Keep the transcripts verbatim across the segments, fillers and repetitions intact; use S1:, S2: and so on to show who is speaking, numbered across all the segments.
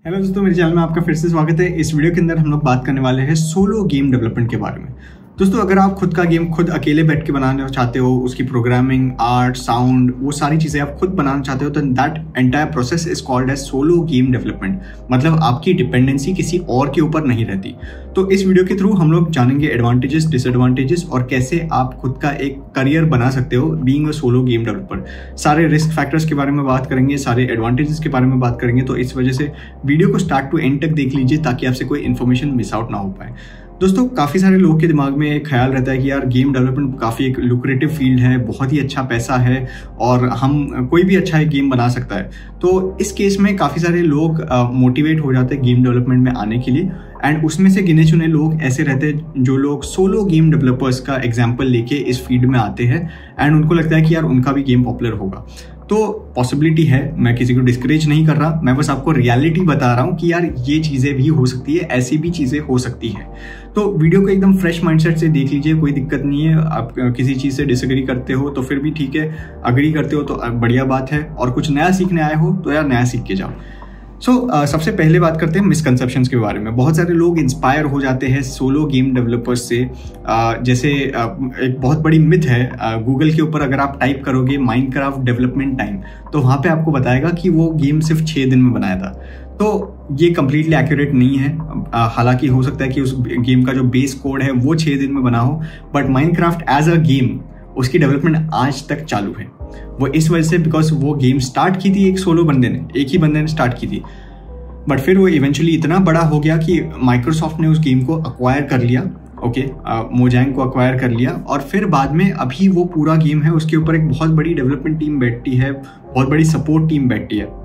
S1: Hello दोस्तों, मेरे channel में आपका फिर से स्वागत है। इस वीडियो के अंदर हम लोग बात करने वाले हैं सोलो गेम डेवलपमेंट के बारे में। दोस्तों, अगर आप खुद का गेम खुद अकेले बैठ के बनाना चाहते हो, उसकी प्रोग्रामिंग, आर्ट, साउंड, वो सारी चीज़ें आप खुद बनाना चाहते हो, तो that entire process is called as solo game development. मतलब आपकी डिपेंडेंसी किसी और के ऊपर नहीं रहती। तो इस वीडियो के थ्रू हम लोग जानेंगे एडवांटेजेस, डिसएडवांटेजेस और कैसे आप खुद का एक करियर बना सकते हो being a solo game developer. सारे रिस्क फैक्टर्स के बारे में बात करेंगे, सारे एडवांटेजेस के बारे में बात करेंगे। तो इस वजह से वीडियो को स्टार्ट टू एंड तक देख लीजिए ताकि आपसे कोई इन्फॉर्मेशन मिस आउट ना हो पाए। दोस्तों, काफ़ी सारे लोगों के दिमाग में एक ख्याल रहता है कि यार गेम डेवलपमेंट काफ़ी एक लुक्रेटिव फील्ड है, बहुत ही अच्छा पैसा है और हम कोई भी अच्छा एक गेम बना सकता है। तो इस केस में काफ़ी सारे लोग मोटिवेट हो जाते हैं गेम डेवलपमेंट में आने के लिए। एंड उसमें से गिने चुने लोग ऐसे रहते हैं जो लोग सोलो गेम डेवलपर्स का एग्जाम्पल लेके इस फील्ड में आते हैं एंड उनको लगता है कि यार उनका भी गेम पॉपुलर होगा। तो पॉसिबिलिटी है, मैं किसी को डिस्करेज नहीं कर रहा, मैं बस आपको रियलिटी बता रहा हूँ कि यार ये चीज़ें भी हो सकती है, ऐसी भी चीज़ें हो सकती है। तो वीडियो को एकदम फ्रेश माइंडसेट से देख लीजिए, कोई दिक्कत नहीं है। आप किसी चीज़ से डिसएग्री करते हो तो फिर भी ठीक है, अग्री करते हो तो बढ़िया बात है, और कुछ नया सीखने आए हो तो यार नया सीख के जाओ। सो so, uh, सबसे पहले बात करते हैं मिसकंसेप्शंस के बारे में। बहुत सारे लोग इंस्पायर हो जाते हैं सोलो गेम डेवलपर्स से। uh, जैसे uh, एक बहुत बड़ी मिथ है, गूगल uh, के ऊपर अगर आप टाइप करोगे माइनक्राफ्ट डेवलपमेंट टाइम, तो वहाँ पे आपको बताएगा कि वो गेम सिर्फ छः दिन में बनाया था। तो ये कम्प्लीटली एक्यूरेट नहीं है। uh, हालांकि हो सकता है कि उस गेम का जो बेस कोड है वो छः दिन में बना हो, but Minecraft as a game उसकी डेवलपमेंट आज तक चालू है। वो इस वजह से बिकॉज वो गेम स्टार्ट की थी एक सोलो बंदे ने, एक ही बंदे ने स्टार्ट की थी, बट फिर वो इवेंचुअली इतना बड़ा हो गया कि माइक्रोसॉफ्ट ने उस गेम को अक्वायर कर लिया। ओके, मोजैंग को अक्वायर कर लिया और फिर बाद में अभी वो पूरा गेम है, उसके ऊपर एक बहुत बड़ी डेवलपमेंट टीम बैठती है, बहुत बड़ी सपोर्ट टीम बैठती है।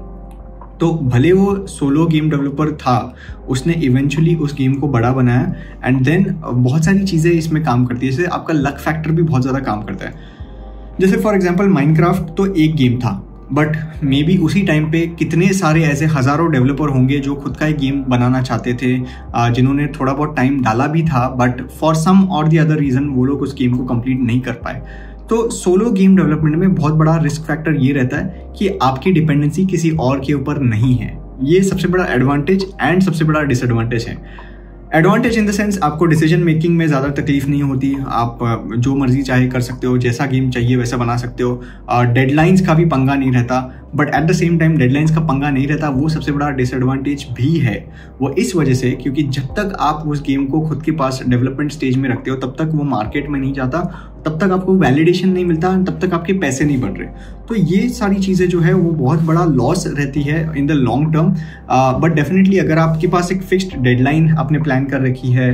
S1: तो भले वो सोलो गेम डेवलपर था, उसने इवेंचुअली उस गेम को बड़ा बनाया एंड देन बहुत सारी चीज़ें इसमें काम करती है। जैसे आपका लक फैक्टर भी बहुत ज़्यादा काम करता है। जैसे फॉर एग्जांपल माइनक्राफ्ट तो एक गेम था, बट मे बी उसी टाइम पे कितने सारे ऐसे हज़ारों डेवलपर होंगे जो खुद का एक गेम बनाना चाहते थे, जिन्होंने थोड़ा बहुत टाइम डाला भी था, बट फॉर सम और दी अदर रीज़न वो लोग उस गेम को कंप्लीट नहीं कर पाए। तो सोलो गेम डेवलपमेंट में बहुत बड़ा रिस्क फैक्टर ये रहता है कि आपकी डिपेंडेंसी किसी और के ऊपर नहीं है। ये सबसे बड़ा एडवांटेज एंड सबसे बड़ा डिसएडवांटेज है। एडवांटेज इन द सेंस, आपको डिसीजन मेकिंग में ज़्यादा तकलीफ नहीं होती, आप जो मर्जी चाहे कर सकते हो, जैसा गेम चाहिए वैसा बना सकते हो। डेडलाइंस का भी पंगा नहीं रहता, but at the same time deadlines का पंगा नहीं रहता, वो सबसे बड़ा डिसएडवांटेज भी है। वो इस वजह से क्योंकि जब तक आप उस गेम को खुद के पास डेवलपमेंट स्टेज में रखते हो तब तक वो मार्केट में नहीं जाता, तब तक आपको वैलिडेशन नहीं मिलता, तब तक आपके पैसे नहीं बढ़ रहे। तो ये सारी चीज़ें जो है वो बहुत बड़ा लॉस रहती है in the long term. But definitely अगर आपके पास एक फिक्स्ड डेडलाइन आपने प्लान कर रखी है,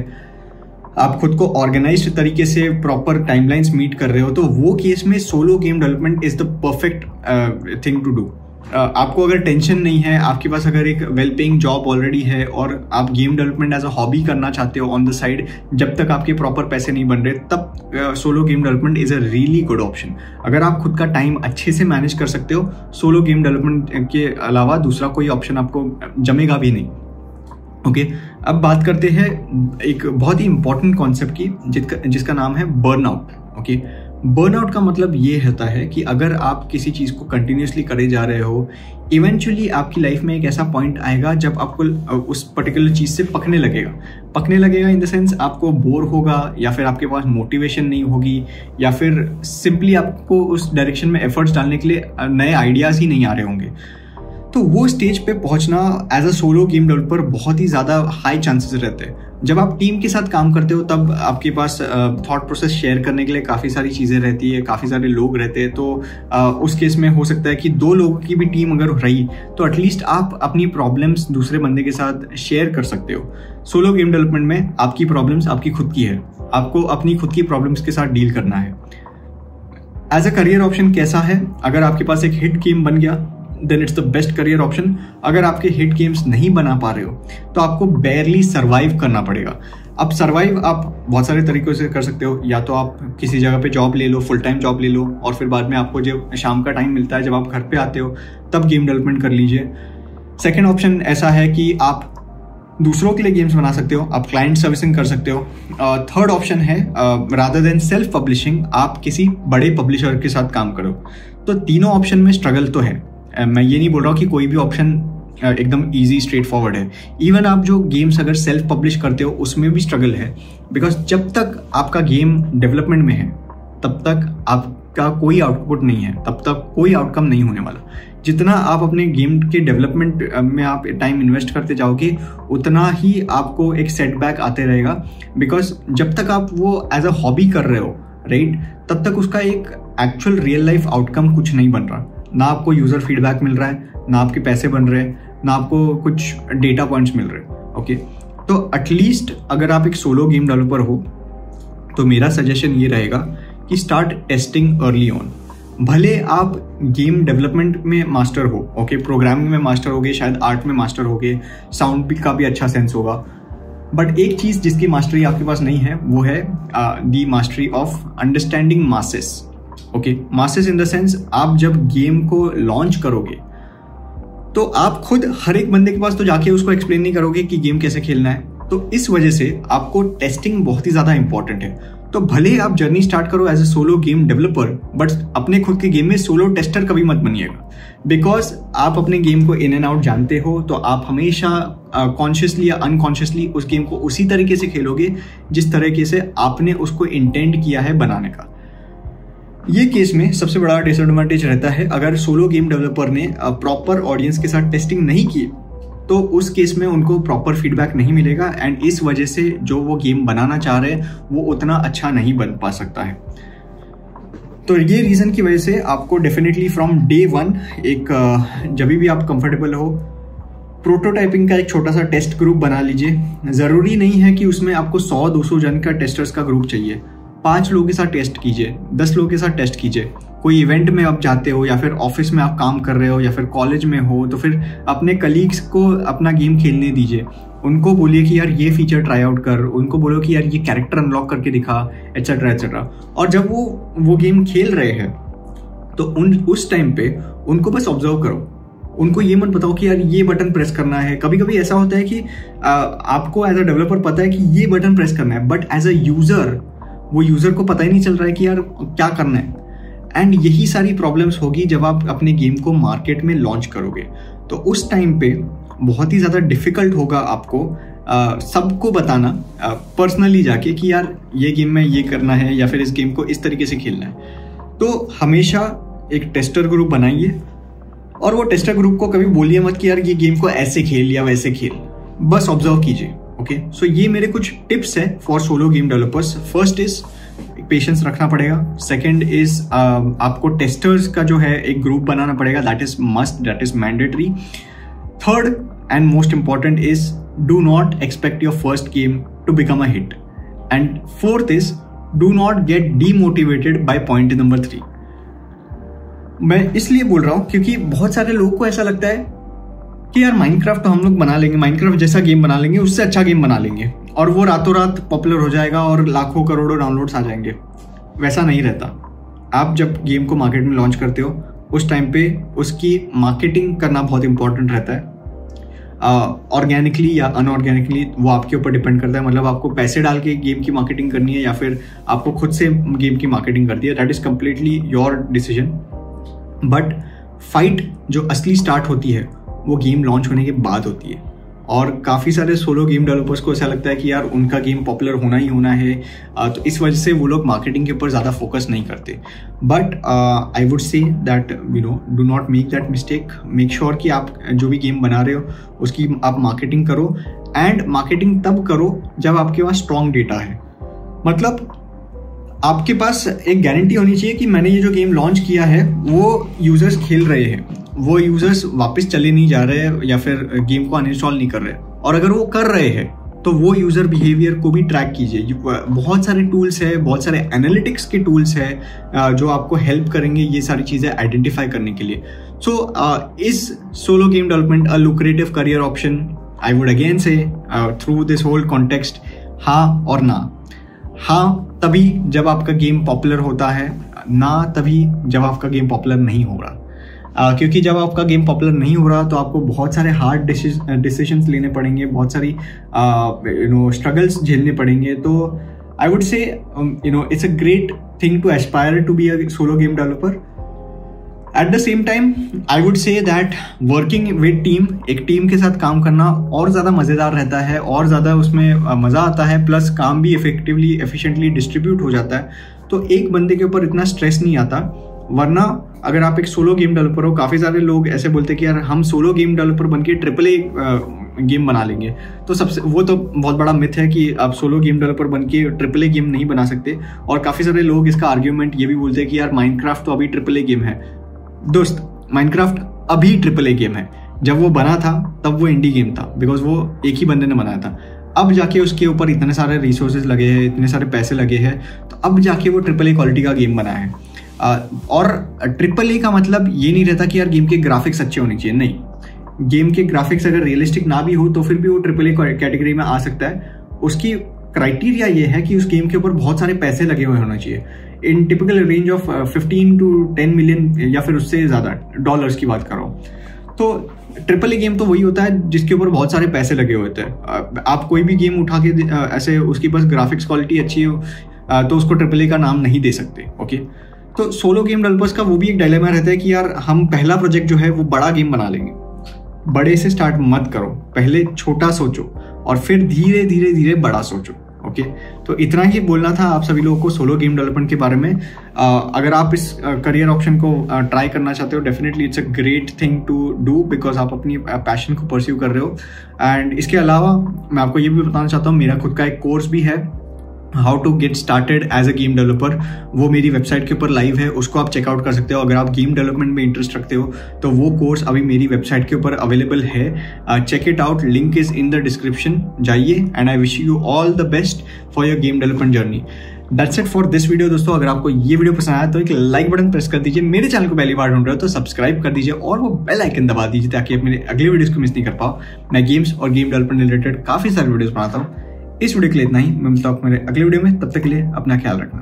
S1: आप खुद को ऑर्गेनाइज्ड तरीके से प्रॉपर टाइमलाइंस मीट कर रहे हो, तो वो केस में solo game development is the perfect thing to do. आपको अगर टेंशन नहीं है, आपके पास अगर एक वेल पेइंग जॉब ऑलरेडी है और आप game development as a hobby करना चाहते हो ऑन द साइड, जब तक आपके प्रॉपर पैसे नहीं बन रहे, तब solo game development is a really good option. अगर आप खुद का टाइम अच्छे से मैनेज कर सकते हो, सोलो गेम डेवलपमेंट के अलावा दूसरा कोई ऑप्शन आपको जमेगा भी नहीं। ओके okay, अब बात करते हैं एक बहुत ही इंपॉर्टेंट कॉन्सेप्ट की, जिसका जिसका नाम है बर्नआउट। ओके, बर्नआउट का मतलब ये होता है कि अगर आप किसी चीज़ को कंटिन्यूसली करे जा रहे हो, इवेंचुअली आपकी लाइफ में एक ऐसा पॉइंट आएगा जब आपको उस पर्टिकुलर चीज़ से पकने लगेगा। पकने लगेगा इन द सेंस आपको बोर होगा, या फिर आपके पास मोटिवेशन नहीं होगी, या फिर सिंपली आपको उस डायरेक्शन में एफर्ट्स डालने के लिए नए आइडियाज़ ही नहीं आ रहे होंगे। तो वो स्टेज पे पहुंचना as a solo game developer बहुत ही ज़्यादा हाई चांसेस रहते हैं। जब आप टीम के साथ काम करते हो तब आपके पास थॉट प्रोसेस शेयर करने के लिए काफ़ी सारी चीज़ें रहती है, काफ़ी सारे लोग रहते हैं। तो uh, उस केस में हो सकता है कि दो लोगों की भी टीम अगर रही तो एटलीस्ट आप अपनी प्रॉब्लम्स दूसरे बंदे के साथ शेयर कर सकते हो। सोलो गेम डेवलपमेंट में आपकी प्रॉब्लम्स आपकी खुद की है, आपको अपनी खुद की प्रॉब्लम्स के साथ डील करना है। एज अ करियर ऑप्शन कैसा है, अगर आपके पास एक हिट गेम बन गया then it's the best career option. अगर आपके हिट गेम्स नहीं बना पा रहे हो तो आपको बेयरली सर्वाइव करना पड़ेगा। अब सर्वाइव आप बहुत सारे तरीकों से कर सकते हो, या तो आप किसी जगह पे जॉब ले लो, फुल टाइम जॉब ले लो, और फिर बाद में आपको जब शाम का टाइम मिलता है, जब आप घर पे आते हो, तब गेम डेवलपमेंट कर लीजिए। सेकेंड ऑप्शन ऐसा है कि आप दूसरों के लिए गेम्स बना सकते हो, आप क्लाइंट सर्विसिंग कर सकते हो। थर्ड ऑप्शन है रादर देन सेल्फ पब्लिशिंग, आप किसी बड़े पब्लिशर के साथ काम करो। तो तीनों ऑप्शन में स्ट्रगल तो है, मैं ये नहीं बोल रहा हूँ कि कोई भी ऑप्शन एकदम इजी स्ट्रेट फॉरवर्ड है। इवन आप जो गेम्स अगर सेल्फ पब्लिश करते हो उसमें भी स्ट्रगल है, बिकॉज जब तक आपका गेम डेवलपमेंट में है तब तक आपका कोई आउटपुट नहीं है, तब तक कोई आउटकम नहीं होने वाला। जितना आप अपने गेम के डेवलपमेंट में आप टाइम इन्वेस्ट करते जाओगे उतना ही आपको एक सेटबैक आते रहेगा, बिकॉज जब तक आप वो एज अ हॉबी कर रहे हो राइट, तब तक उसका एक एक्चुअल रियल लाइफ आउटकम कुछ नहीं बन रहा। ना आपको यूजर फीडबैक मिल रहा है, ना आपके पैसे बन रहे हैं, ना आपको कुछ डेटा पॉइंट्स मिल रहे हैं। ओके, तो एटलीस्ट अगर आप एक सोलो गेम डेवलपर हो तो मेरा सजेशन ये रहेगा कि स्टार्ट टेस्टिंग अर्ली ऑन। भले आप गेम डेवलपमेंट में मास्टर हो, ओके, प्रोग्रामिंग में मास्टर होगे, शायद आर्ट में मास्टर होगे, साउंड भी का भी अच्छा सेंस होगा, बट एक चीज जिसकी मास्टरी आपके पास नहीं है वो है the mastery of understanding masses. Okay, masses in the sense आप जब गेम को लॉन्च करोगे तो आप खुद हर एक बंदे के पास तो जाके उसको एक्सप्लेन नहीं करोगे कि गेम कैसे खेलना है, तो इस वजह से आपको टेस्टिंग बहुत ही ज्यादा इंपॉर्टेंट है। तो भले आप जर्नी स्टार्ट करो as a solo game developer, but अपने खुद के गेम में सोलो टेस्टर कभी मत बनिएगा, बिकॉज आप अपने गेम को इन एंड आउट जानते हो, तो आप हमेशा कॉन्शियसली या अनकॉन्शियसली उस गेम को उसी तरीके से खेलोगे जिस तरीके से आपने उसको इंटेंड किया है बनाने का। ये केस में सबसे बड़ा डिसएडवांटेज रहता है अगर सोलो गेम डेवलपर ने प्रॉपर ऑडियंस के साथ टेस्टिंग नहीं की, तो उस केस में उनको प्रॉपर फीडबैक नहीं मिलेगा एंड इस वजह से जो वो गेम बनाना चाह रहे हैं वो उतना अच्छा नहीं बन पा सकता है। तो ये रीजन की वजह से आपको डेफिनेटली फ्रॉम डे वन एक जब भी आप कंफर्टेबल हो प्रोटोटाइपिंग का एक छोटा सा टेस्ट ग्रुप बना लीजिए। जरूरी नहीं है कि उसमें आपको सौ दो सौ जन का टेस्टर्स का ग्रुप चाहिए, पांच लोगों के साथ टेस्ट कीजिए, दस लोगों के साथ टेस्ट कीजिए। कोई इवेंट में आप जाते हो या फिर ऑफिस में आप काम कर रहे हो या फिर कॉलेज में हो, तो फिर अपने कलीग्स को अपना गेम खेलने दीजिए, उनको बोलिए कि यार ये फीचर ट्राई आउट कर, उनको बोलो कि यार ये कैरेक्टर अनलॉक करके दिखा, एटसेट्रा एटसेट्रा। और जब वो वो गेम खेल रहे हैं तो उन उस टाइम पे उनको बस ऑब्जर्व करो, उनको ये मत बताओ कि यार ये बटन प्रेस करना है। कभी कभी ऐसा होता है कि आ, आपको एज अ डेवलपर पता है कि ये बटन प्रेस करना है, बट एज अ यूजर वो यूजर को पता ही नहीं चल रहा है कि यार क्या करना है। एंड यही सारी प्रॉब्लम्स होगी जब आप अपने गेम को मार्केट में लॉन्च करोगे, तो उस टाइम पे बहुत ही ज़्यादा डिफिकल्ट होगा आपको आ, सबको बताना पर्सनली जाके कि यार ये गेम में ये करना है या फिर इस गेम को इस तरीके से खेलना है। तो हमेशा एक टेस्टर ग्रुप बनाइए और वो टेस्टर ग्रुप को कभी बोलिए मत कि यार ये गेम को ऐसे खेल या वैसे खेल, बस ऑब्जर्व कीजिए। ओके, सो ये मेरे कुछ टिप्स है for solo game developers. First is patience रखना पड़ेगा, सेकंड इज आपको टेस्टर्स का जो है एक ग्रुप बनाना पड़ेगा, that is must, that is mandatory. Third and most important is do not expect your first game to become a hit. And fourth is do not get demotivated by point number three. मैं इसलिए बोल रहा हूं क्योंकि बहुत सारे लोगों को ऐसा लगता है कि यार माइनक्राफ्ट तो हम लोग बना लेंगे, माइनक्राफ्ट जैसा गेम बना लेंगे, उससे अच्छा गेम बना लेंगे और वो रातों रात पॉपुलर हो जाएगा और लाखों करोड़ों डाउनलोड्स आ जाएंगे। वैसा नहीं रहता। आप जब गेम को मार्केट में लॉन्च करते हो उस टाइम पे उसकी मार्केटिंग करना बहुत इंपॉर्टेंट रहता है। ऑर्गेनिकली uh, या अनऑर्गेनिकली वो आपके ऊपर डिपेंड करता है। मतलब आपको पैसे डाल के गेम की मार्केटिंग करनी है या फिर आपको खुद से गेम की मार्केटिंग करनी है, that is completely your decision. But fight जो असली स्टार्ट होती है वो गेम लॉन्च होने के बाद होती है। और काफ़ी सारे सोलो गेम डेवलपर्स को ऐसा लगता है कि यार उनका गेम पॉपुलर होना ही होना है, तो इस वजह से वो लोग मार्केटिंग के ऊपर ज़्यादा फोकस नहीं करते। But I would say that you know do not make that mistake. Make sure कि आप जो भी गेम बना रहे हो उसकी आप मार्केटिंग करो, एंड मार्केटिंग तब करो जब आपके पास स्ट्रॉन्ग डेटा है। मतलब आपके पास एक गारंटी होनी चाहिए कि मैंने ये जो गेम लॉन्च किया है वो यूजर्स खेल रहे हैं, वो यूजर्स वापस चले नहीं जा रहे हैं या फिर गेम को अनइंस्टॉल नहीं कर रहे। और अगर वो कर रहे हैं तो वो यूजर बिहेवियर को भी ट्रैक कीजिए। बहुत सारे टूल्स है, बहुत सारे एनालिटिक्स के टूल्स है जो आपको हेल्प करेंगे ये सारी चीजें आइडेंटिफाई करने के लिए। So is solo game development a lucrative career option? I would again say through this whole context, हाँ और ना। हाँ तभी जब आपका गेम पॉपुलर होता है, ना तभी जब आपका गेम पॉपुलर नहीं हो रहा। Uh, क्योंकि जब आपका गेम पॉपुलर नहीं हो रहा तो आपको बहुत सारे हार्ड डिसीजंस लेने पड़ेंगे, बहुत सारी यू नो स्ट्रगल्स झेलने पड़ेंगे। तो I would say you know it's a great thing to aspire to be a solo game developer. At the same time I would say that working with team, एक team के साथ काम करना और ज़्यादा मज़ेदार रहता है, और ज़्यादा उसमें मज़ा आता है, प्लस काम भी इफेक्टिवली एफिशिएंटली डिस्ट्रीब्यूट हो जाता है। तो एक बंदे के ऊपर इतना स्ट्रेस नहीं आता। वरना अगर आप एक सोलो गेम डेवलपर हो, काफ़ी सारे लोग ऐसे बोलते हैं कि यार हम सोलो गेम डेवलपर बन के ट्रिपल ए गेम बना लेंगे। तो सबसे वो तो बहुत बड़ा मिथ है कि आप सोलो गेम डेवलपर बन के ट्रिपल ए गेम नहीं बना सकते। और काफ़ी सारे लोग इसका आर्ग्यूमेंट ये भी बोलते हैं कि यार माइनक्राफ्ट तो अभी ट्रिपल ए गेम है। दोस्त, माइनक्राफ्ट अभी ट्रिपल ए गेम है, जब वो बना था तब वो इंडी गेम था, बिकॉज वो एक ही बंदे ने बनाया था। अब जाके उसके ऊपर इतने सारे रिसोर्सेज लगे हैं, इतने सारे पैसे लगे हैं, तो अब जाके वो ट्रिपल ए क्वालिटी का गेम बना है। आ, और ट्रिपल ए का मतलब ये नहीं रहता कि यार गेम के ग्राफिक्स अच्छे होने चाहिए, नहीं। गेम के ग्राफिक्स अगर रियलिस्टिक ना भी हो तो फिर भी वो ट्रिपल ए कैटेगरी में आ सकता है। उसकी क्राइटेरिया ये है कि उस गेम के ऊपर बहुत सारे पैसे लगे हुए होने चाहिए, in typical range of fifteen to ten million या फिर उससे ज़्यादा डॉलर्स की बात कर रहा हूँ। तो ट्रिपल ए गेम तो वही होता है जिसके ऊपर बहुत सारे पैसे लगे हुए होते हैं। आप कोई भी गेम उठा के ऐसे उसकी बस ग्राफिक्स क्वालिटी अच्छी हो तो उसको ट्रिपल ए का नाम नहीं दे सकते। ओके, तो सोलो गेम डेवलपर्स का वो भी एक डायलेमा रहता है कि यार हम पहला प्रोजेक्ट जो है वो बड़ा गेम बना लेंगे। बड़े से स्टार्ट मत करो, पहले छोटा सोचो और फिर धीरे धीरे धीरे बड़ा सोचो। ओके, तो इतना ही बोलना था आप सभी लोगों को सोलो गेम डेवलपमेंट के बारे में। आ, अगर आप इस करियर ऑप्शन को ट्राई करना चाहते हो, definitely it's a great thing to do, because आप अपनी पैशन को परस्यू कर रहे हो। एंड इसके अलावा मैं आपको ये भी बताना चाहता हूँ, मेरा खुद का एक कोर्स भी है, how to get started as a game developer. वो मेरी वेबसाइट के ऊपर लाइव है, उसको आप चेकआउट कर सकते हो। अगर आप गेम डेवलपमेंट में इंटरेस्ट रखते हो तो वो कोर्स अभी मेरी वेबसाइट के ऊपर अवेलेबल है। Check it out, link is in the description, जाइए। And I wish you all the best for your game development journey. That's it for this video दोस्तों। अगर आपको ये वीडियो पसंद आया तो एक लाइक बटन प्रेस कर दीजिए, मेरे चैनल को पहली बार ढूंढ रहे हो तो सब्सक्राइब कर दीजिए और वो बेल आइकन दबा दीजिए ताकि आप मेरे अगले वीडियोस को मिस नहीं कर पाओ। मैं गेम्स और गेम डेवलपमेंट रिलेटेड काफी सारे वीडियोस बनाता हूँ। इस वीडियो के लिए इतना ही, मैं मिलता हूँ मेरे अगले वीडियो में, तब तक के लिए अपना ख्याल रखना।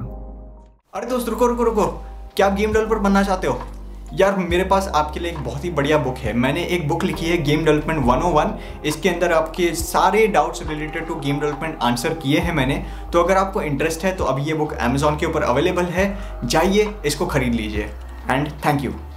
S1: अरे दोस्त रुको रुको रुको, क्या आप गेम डेवलपर बनना चाहते हो? यार मेरे पास आपके लिए एक बहुत ही बढ़िया बुक है। मैंने एक बुक लिखी है game development one O one. इसके अंदर आपके सारे doubts related to game development answer किए हैं मैंने। तो अगर आपको इंटरेस्ट है तो अभी ये बुक अमेजॉन के ऊपर अवेलेबल है, जाइए इसको खरीद लीजिए। And thank you.